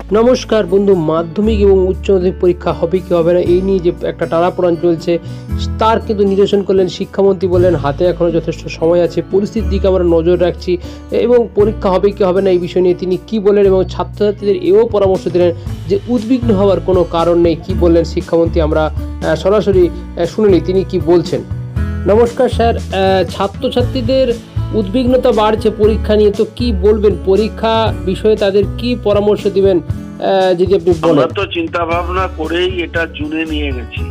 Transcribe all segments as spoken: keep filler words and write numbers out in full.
নমস্কার বন্ধু, মাধ্যমিক এবং উচ্চ মাধ্যমিক পরীক্ষা হবে কি হবে না এই নিয়ে যে একটা টানাপোড়েন চলছে তার কিন্তু নিরসন করলেন শিক্ষামন্ত্রী। বললেন হাতে এখনও যথেষ্ট সময় আছে, পরিস্থিতির দিকে আমরা নজর রাখছি এবং পরীক্ষা হবে কি হবে না এই বিষয় নিয়ে তিনি কি বললেন এবং ছাত্রছাত্রীদের এও পরামর্শ দিলেন যে উদ্বিগ্ন হওয়ার কোনো কারণ নেই। কি বললেন শিক্ষামন্ত্রী আমরা সরাসরি শুনে নিই তিনি কি বলছেন। নমস্কার স্যার, ছাত্রছাত্রীদের উদ্বিগ্নতা বাড়ছে পরীক্ষা নিয়ে, তো কি বলবেন পরীক্ষা বিষয়ে তাদের কি পরামর্শ দিবেন যদি আপনি বলেন। আমরা তো চিন্তা ভাবনা করেই এটা জুনে নিয়ে গেছি,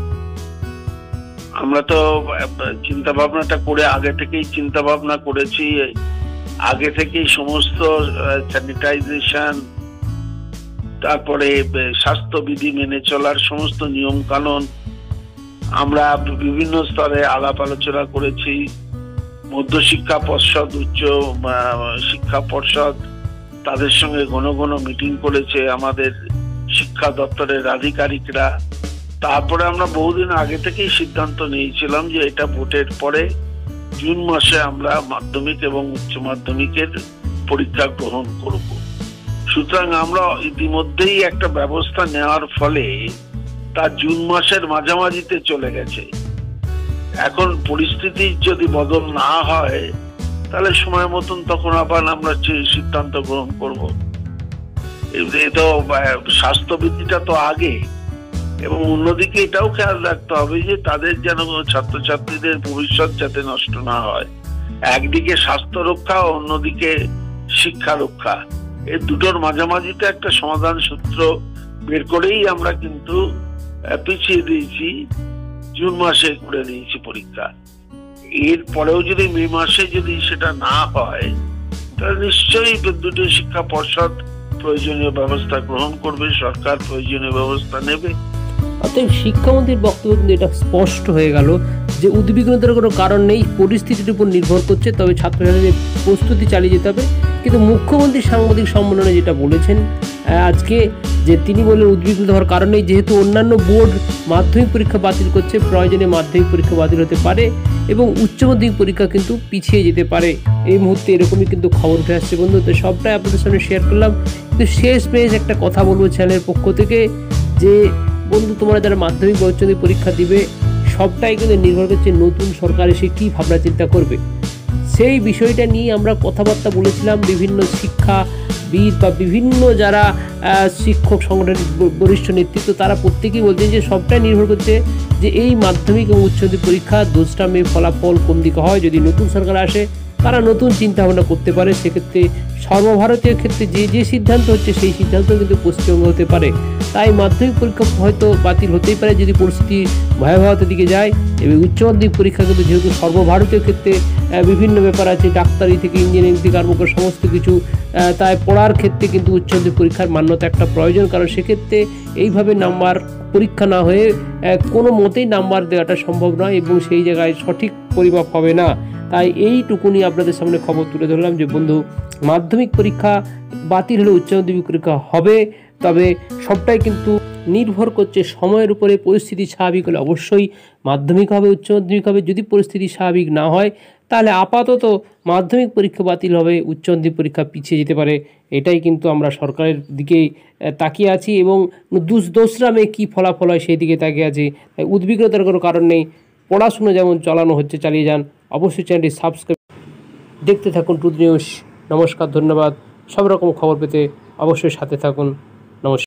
আমরা তো চিন্তা ভাবনাটা করে আগে থেকেই চিন্তা ভাবনা করেছি, আগে থেকেই সমস্ত স্যানিটাইজেশন, তারপরে স্বাস্থ্যবিধি মেনে চলার সমস্ত নিয়ম কানুন আমরা বিভিন্ন স্তরে আলাপ আলোচনা করেছি। মধ্যশিক্ষা পর্ষদ, উচ্চ শিক্ষা পর্ষদ তাদের সঙ্গে ঘন ঘন মিটিং করেছে আমাদের শিক্ষা দপ্তরের আধিকারিকরা। তারপরে আমরা বহুদিন আগে থেকেই সিদ্ধান্ত নিয়েছিলাম যে এটা ভোটের পরে জুন মাসে আমরা মাধ্যমিক এবং উচ্চ মাধ্যমিকের পরীক্ষা গ্রহণ করব। সুতরাং আমরা ইতিমধ্যেই একটা ব্যবস্থা নেওয়ার ফলে তা জুন মাসের মাঝামাঝিতে চলে গেছে। এখন পরিস্থিতি যদি বদল না হয় তাহলে সময় মতন তখন আবার আমরা সিদ্ধান্ত গ্রহণ করব। তো স্বাস্থ্যবিধিটা তো আগে, এবং অন্যদিকে এটাও খেয়াল রাখতে হবে যে তাদের যেন ছাত্রছাত্রীদের ভবিষ্যৎ যাতে নষ্ট না হয়। একদিকে স্বাস্থ্য রক্ষা, অন্যদিকে শিক্ষা রক্ষা, এই দুটোর মাঝামাঝিতে একটা সমাধান সূত্র বের করেই আমরা কিন্তু পিছিয়ে দিয়েছি, জুন মাসে করে দিয়েছি পরীক্ষা। এর পরেও যদি মে মাসে যদি সেটা না হয় তাহলে নিশ্চয়ই দুটো শিক্ষা পর্ষদ প্রয়োজনীয় ব্যবস্থা গ্রহণ করবে, সরকার প্রয়োজনীয় ব্যবস্থা নেবে। অতএব শিক্ষামন্ত্রীর বক্তব্য কিন্তু এটা স্পষ্ট হয়ে গেল যে উদ্বিগ্নতার কোনো কারণ নেই, পরিস্থিতির উপর নির্ভর করছে, তবে ছাত্রছাত্রীদের প্রস্তুতি চালিয়ে যেতে হবে। কিন্তু মুখ্যমন্ত্রী সাংবাদিক সম্মেলনে যেটা বলেছেন আজকে, যে তিনি বললেন উদ্বিগ্ন হওয়ার কারণ নেই, যেহেতু অন্যান্য বোর্ড মাধ্যমিক পরীক্ষা বাতিল করছে, প্রয়োজনে মাধ্যমিক পরীক্ষা বাতিল হতে পারে এবং উচ্চ মাধ্যমিক পরীক্ষা কিন্তু পিছিয়ে যেতে পারে। এই মুহূর্তে এরকমই কিন্তু খবর উঠে আসছে বন্ধু। তো সবটাই আপনাদের সামনে শেয়ার করলাম, কিন্তু শেষ পেজ একটা কথা বলবো চ্যানেলের পক্ষ থেকে যে বন্ধু, তোমরা যারা মাধ্যমিক বা উচ্চ মাধ্যমিক পরীক্ষা দিবে সবটাই কিন্তু নির্ভর করছে নতুন সরকার এসে কী ভাবনা চিন্তা করবে। সেই বিষয়টা নিয়ে আমরা কথাবার্তা বলেছিলাম। বিভিন্ন শিক্ষাবিদ বা বিভিন্ন যারা শিক্ষক সংগঠনের বরিষ্ঠ নেতৃত্ব তারা প্রত্যেকেই বলছেন যে সবটাই নির্ভর করছে যে এই মাধ্যমিক এবং উচ্চ মাধ্যমিক পরীক্ষা দোসরা মে ফলাফল কোন দিকে হয়। যদি নতুন সরকার আসে তারা নতুন চিন্তা ভাবনা করতে পারে, সেক্ষেত্রে সর্বভারতীয় ক্ষেত্রে যে যে সিদ্ধান্ত হচ্ছে সেই সিদ্ধান্ত কিন্তু পশ্চিমবঙ্গ হতে পারে। তাই মাধ্যমিক পরীক্ষা হয়তো বাতিল হতেই পারে যদি পরিস্থিতি ভয়াবহতার দিকে যায়, এবং উচ্চ মাধ্যমিক পরীক্ষা কিন্তু যেহেতু সর্বভারতীয় ক্ষেত্রে বিভিন্ন ব্যাপার আছে, ডাক্তারি থেকে ইঞ্জিনিয়ারিং থেকে আরম্ভ করে সমস্ত কিছু, তাই পড়ার ক্ষেত্রে কিন্তু উচ্চ মাধ্যমিক পরীক্ষার মান্যতা একটা প্রয়োজন, কারণ সেক্ষেত্রে এইভাবে নাম্বার পরীক্ষা না হয়ে কোনো মতেই নাম্বার দেওয়াটা সম্ভব নয় এবং সেই জায়গায় সঠিক পরিমাপ হবে না। তাই এইটুকুনি আপনাদের সামনে খবর তুলে ধরলাম যে বন্ধু, মাধ্যমিক পরীক্ষা বাতিল হলে উচ্চ মাধ্যমিক পরীক্ষা হবে, তবে সবটাই কিন্তু নির্ভর করছে সময়ের উপরে। পরিস্থিতি স্বাভাবিক হলে অবশ্যই মাধ্যমিক হবে, উচ্চ মাধ্যমিক হবে। যদি পরিস্থিতি স্বাভাবিক না হয় তাহলে আপাতত মাধ্যমিক পরীক্ষা বাতিল হবে, উচ্চ মাধ্যমিক পরীক্ষা পিছিয়ে যেতে পারে। এটাই কিন্তু আমরা সরকারের দিকেই তাকিয়ে আছি এবং দোসরা মে কী ফলাফল হয় সেই দিকে তাকিয়ে আছি। তাই উদ্বিগ্নতার কোনো কারণ নেই, পড়াশুনো যেমন চালানো হচ্ছে চালিয়ে যান। অবশ্যই চ্যানেলটি সাবস্ক্রাইব, দেখতে থাকুন টুডে নিউজ। নমস্কার, ধন্যবাদ। সব রকম খবর পেতে অবশ্যই সাথে থাকুন।